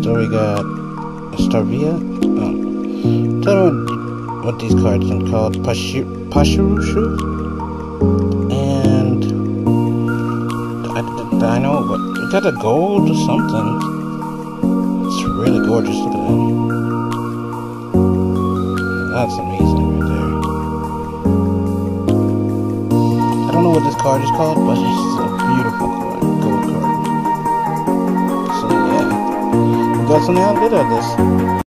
So we got Starvia. Tell me what these cards are called. Pashurushu. And I know, but we got a gold or something. It's really gorgeous. Look at that. That's amazing right there. I don't know what this card is called, but it's a beautiful card, gold card. So yeah, we got something out of this.